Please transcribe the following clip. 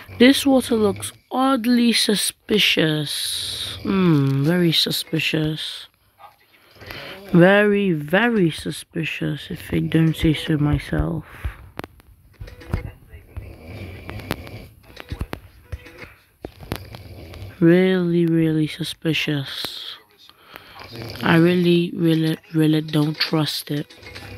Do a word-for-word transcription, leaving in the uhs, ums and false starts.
This water looks oddly suspicious. Hmm, very suspicious. Very, very suspicious, if I don't say so myself. Really, really suspicious. I really, really, really don't trust it.